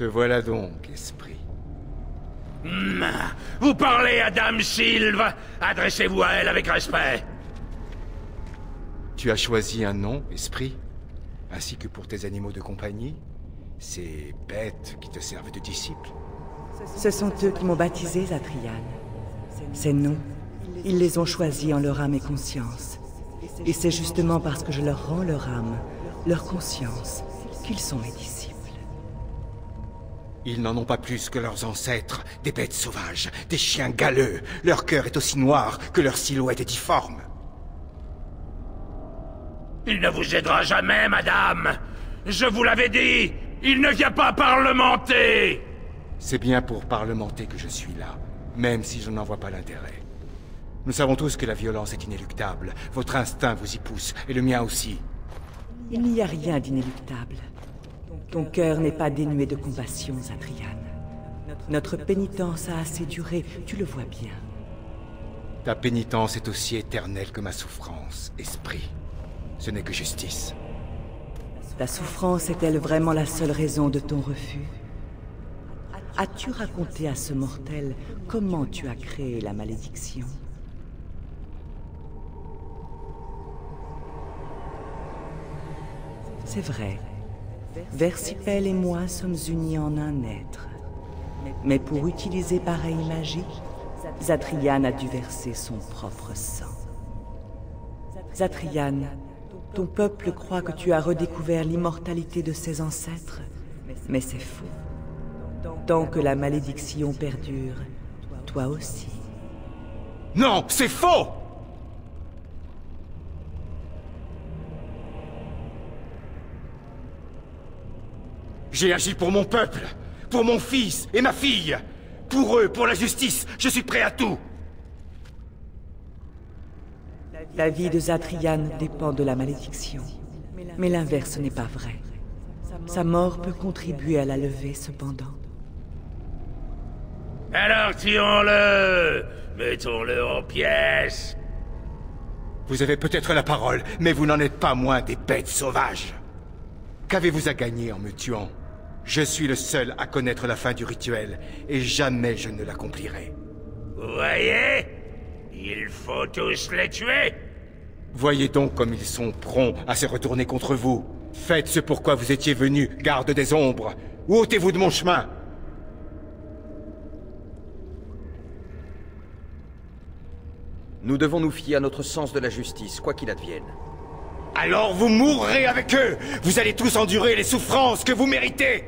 Te voilà donc, esprit. Vous parlez à Dame Sylve. Adressez-vous à elle avec respect. Tu as choisi un nom, esprit, ainsi que pour tes animaux de compagnie, ces bêtes qui te servent de disciples. Ce sont eux qui m'ont baptisé, Zatrian. Ces noms, ils les ont choisis en leur âme et conscience. Et c'est justement parce que je leur rends leur âme, leur conscience, qu'ils sont mes disciples. Ils n'en ont pas plus que leurs ancêtres, des bêtes sauvages, des chiens galeux. Leur cœur est aussi noir que leur silhouette est difforme. Il ne vous aidera jamais, madame. Je vous l'avais dit, il ne vient pas parlementer. C'est bien pour parlementer que je suis là, même si je n'en vois pas l'intérêt. Nous savons tous que la violence est inéluctable. Votre instinct vous y pousse, et le mien aussi. Il n'y a rien d'inéluctable. Ton cœur n'est pas dénué de compassion, Zatrian. Notre pénitence a assez duré, tu le vois bien. Ta pénitence est aussi éternelle que ma souffrance, esprit. Ce n'est que justice. Ta souffrance est-elle vraiment la seule raison de ton refus? As-tu raconté à ce mortel comment tu as créé la malédiction? C'est vrai. Versipel et moi sommes unis en un être. Mais pour utiliser pareille magie, Zatrian a dû verser son propre sang. Zatrian, ton peuple croit que tu as redécouvert l'immortalité de ses ancêtres, mais c'est faux. Tant que la malédiction perdure, toi aussi. Non, c'est faux! J'ai agi pour mon peuple, pour mon fils et ma fille. Pour eux, pour la justice, je suis prêt à tout. La vie de Zatrian dépend de la malédiction. Mais l'inverse n'est pas vrai. Sa mort peut contribuer à la lever, cependant. Alors tirons-le. Mettons-le en pièces. Vous avez peut-être la parole, mais vous n'en êtes pas moins des bêtes sauvages. Qu'avez-vous à gagner en me tuant? Je suis le seul à connaître la fin du rituel, et jamais je ne l'accomplirai. Vous voyez? Il faut tous les tuer. Voyez donc comme ils sont prompts à se retourner contre vous. Faites ce pourquoi vous étiez venu, garde des ombres, ou ôtez-vous de mon chemin. Nous devons nous fier à notre sens de la justice, quoi qu'il advienne. Alors vous mourrez avec eux. Vous allez tous endurer les souffrances que vous méritez.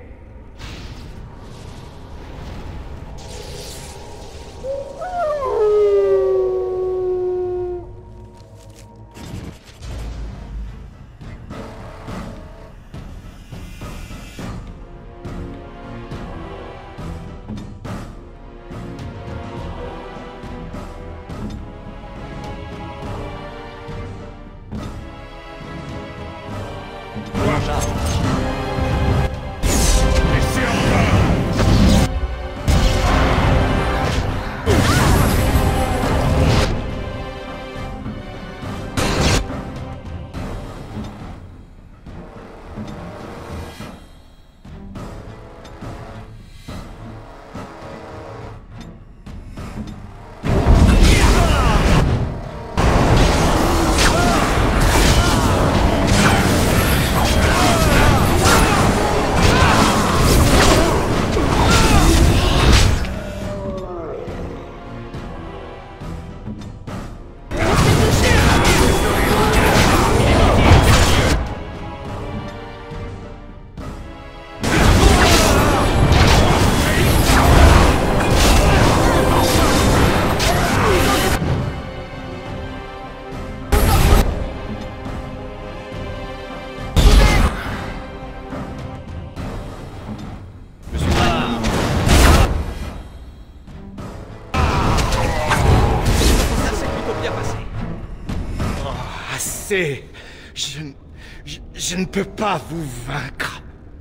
Je ne peux pas vous vaincre.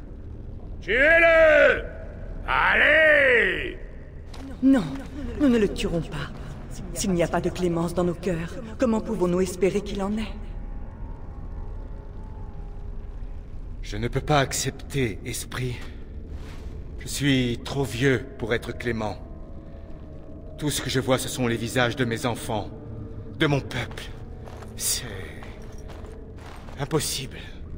Tuez-le! Allez! Non, nous ne le tuerons pas. S'il n'y a pas de clémence dans nos cœurs, comment pouvons-nous espérer qu'il en ait? Je ne peux pas accepter, esprit. Je suis trop vieux pour être clément. Tout ce que je vois, ce sont les visages de mes enfants, de mon peuple. C'est impossible.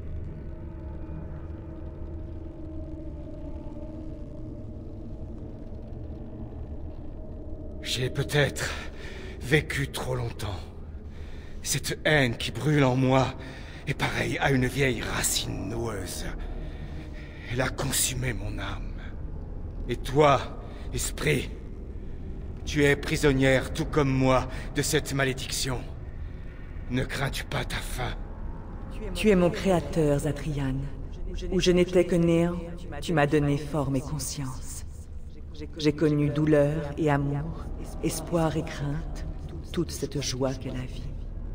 J'ai peut-être vécu trop longtemps. Cette haine qui brûle en moi est pareille à une vieille racine noueuse. Elle a consumé mon âme. Et toi, esprit, tu es prisonnière tout comme moi de cette malédiction. Ne crains-tu pas ta fin? Tu es mon créateur, Zatrian. Où je n'étais que néant, tu m'as donné forme et conscience. J'ai connu douleur et amour, espoir et crainte, toute cette joie qu'est la vie.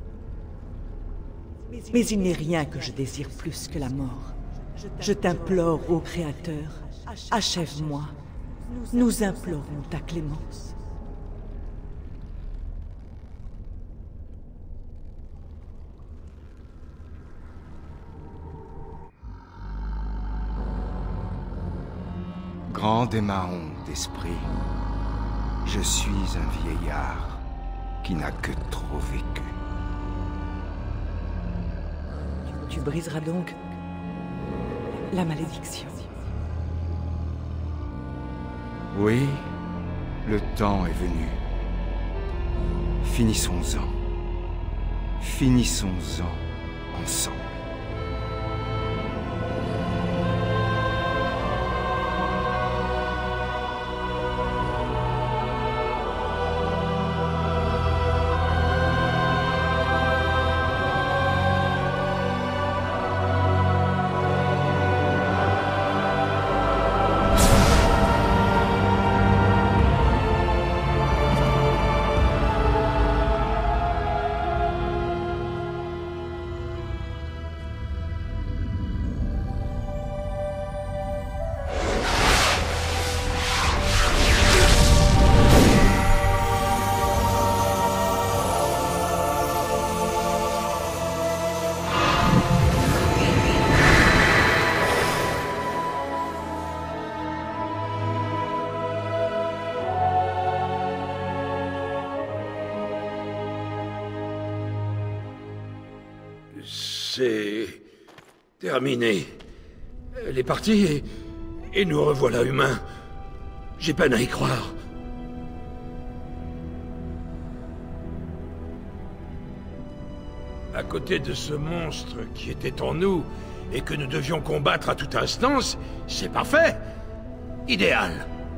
Mais il n'est rien que je désire plus que la mort. Je t'implore, ô Créateur, achève-moi. Nous implorons ta clémence. Grande est ma honte, esprit. Je suis un vieillard qui n'a que trop vécu. Tu briseras donc la malédiction. Oui, le temps est venu. Finissons-en. Finissons-en ensemble. C'est terminé. Elle est partie et nous revoilà humains. J'ai peine à y croire. À côté de ce monstre qui était en nous et que nous devions combattre à toute instance, c'est parfait. Idéal.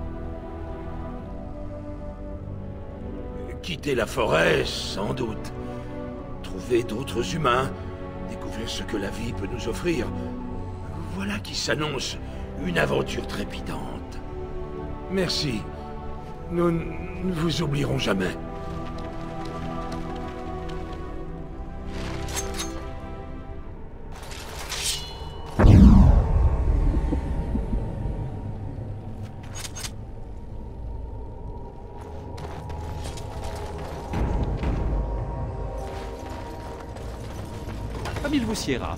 Quitter la forêt, sans doute. Trouver d'autres humains. Découvrir ce que la vie peut nous offrir. Voilà qui s'annonce une aventure trépidante. Merci. Nous ne vous oublierons jamais. Comme il vous siera.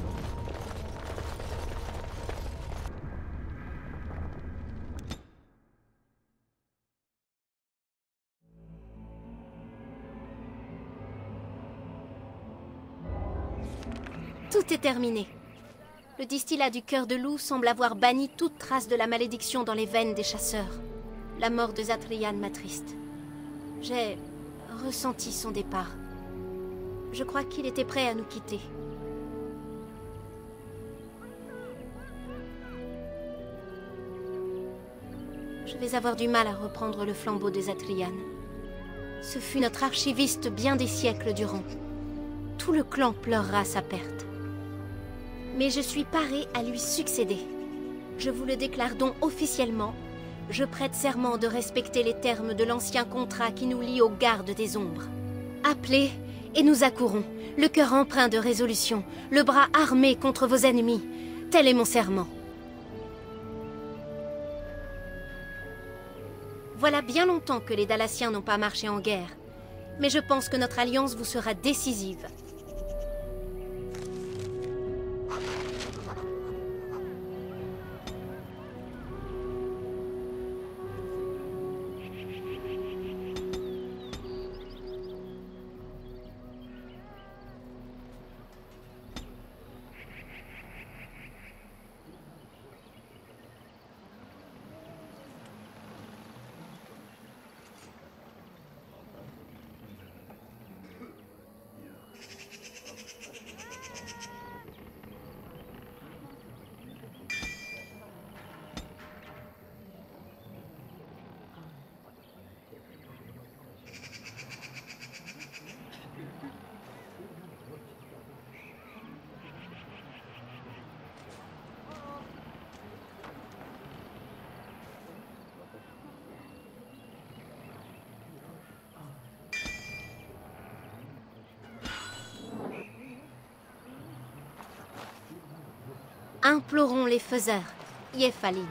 Tout est terminé. Le distillat du cœur de loup semble avoir banni toute trace de la malédiction dans les veines des chasseurs. La mort de Zatrian m'attriste. J'ai ressenti son départ. Je crois qu'il était prêt à nous quitter. Je vais avoir du mal à reprendre le flambeau de Zatrian. Ce fut notre archiviste bien des siècles durant. Tout le clan pleurera sa perte. Mais je suis parée à lui succéder. Je vous le déclare donc officiellement. Je prête serment de respecter les termes de l'ancien contrat qui nous lie aux gardes des ombres. Appelez et nous accourons, le cœur empreint de résolution, le bras armé contre vos ennemis. Tel est mon serment. Voilà bien longtemps que les Dalassiens n'ont pas marché en guerre. Mais je pense que notre alliance vous sera décisive. Implorons les faiseurs, Yefalin.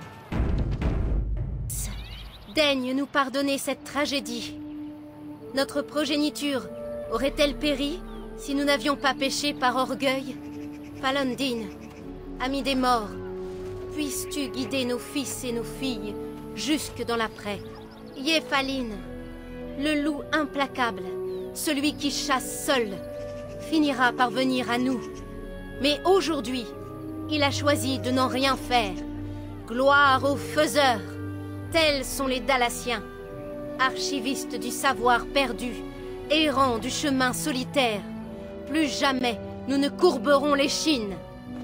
Daigne nous pardonner cette tragédie. Notre progéniture aurait-elle péri si nous n'avions pas péché par orgueil? Falondine, ami des morts, puisses-tu guider nos fils et nos filles jusque dans l'après? Yefalin, le loup implacable, celui qui chasse seul, finira par venir à nous. Mais aujourd'hui, il a choisi de n'en rien faire. Gloire aux faiseurs! Tels sont les Dalaciens, archivistes du savoir perdu, errants du chemin solitaire. Plus jamais nous ne courberons l'échine.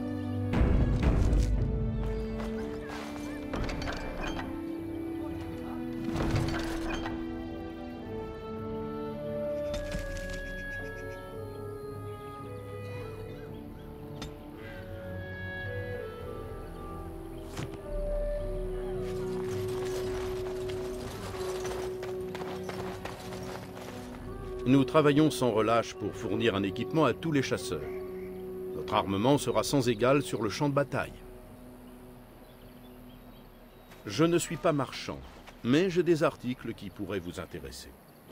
Nous travaillons sans relâche pour fournir un équipement à tous les chasseurs. Notre armement sera sans égal sur le champ de bataille. Je ne suis pas marchand, mais j'ai des articles qui pourraient vous intéresser.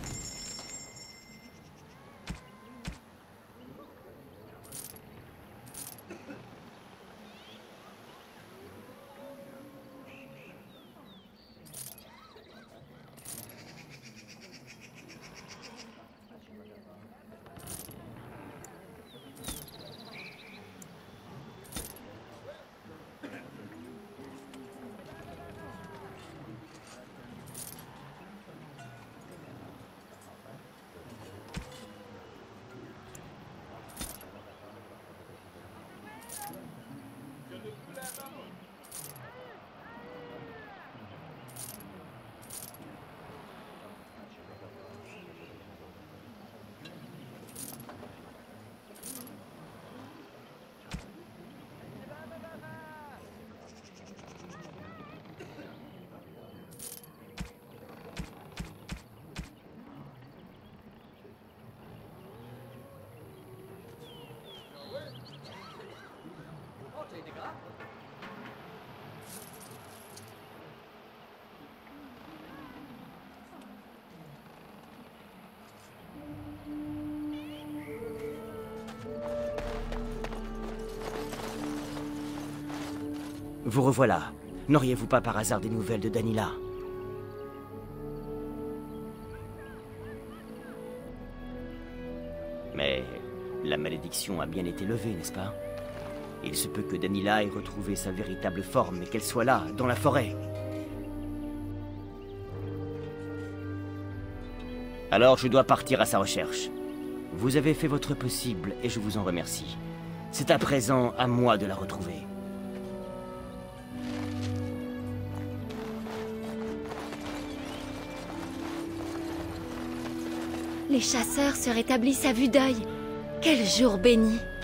Vous revoilà. N'auriez-vous pas par hasard des nouvelles de Danyla? Mais la malédiction a bien été levée, n'est-ce pas? Il se peut que Danyla ait retrouvé sa véritable forme et qu'elle soit là, dans la forêt. Alors je dois partir à sa recherche. Vous avez fait votre possible et je vous en remercie. C'est à présent à moi de la retrouver. Les chasseurs se rétablissent à vue d'œil. Quel jour béni!